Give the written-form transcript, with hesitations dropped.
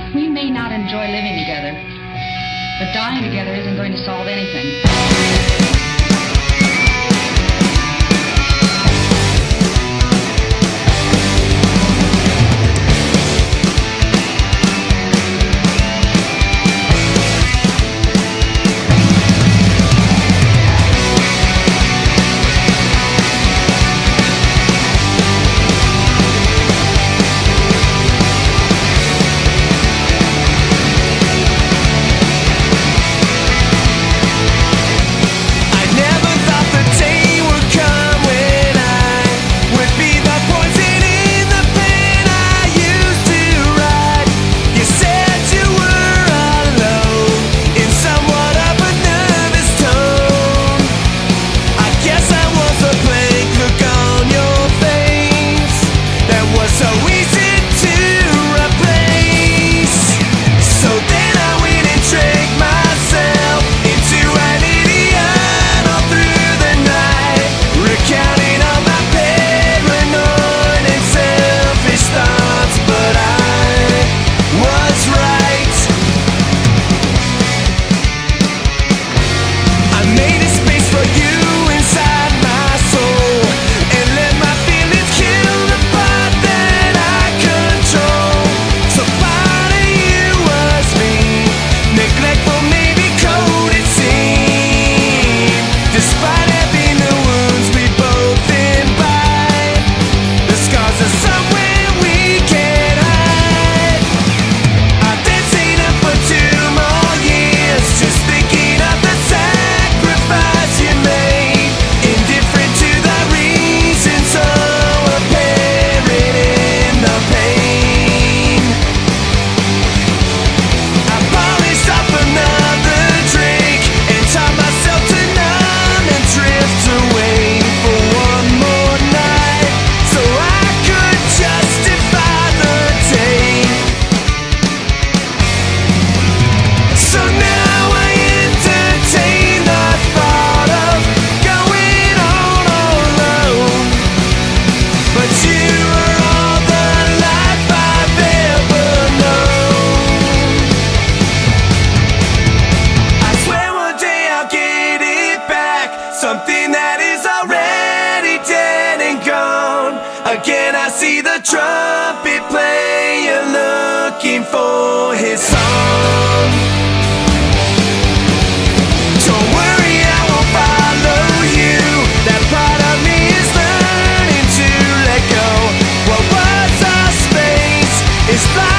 We may not enjoy living together, but dying together isn't going to solve anything. Something that is already dead and gone. Again I see the trumpet player looking for his song. Don't worry, I won't follow you. That part of me is learning to let go. What was our space is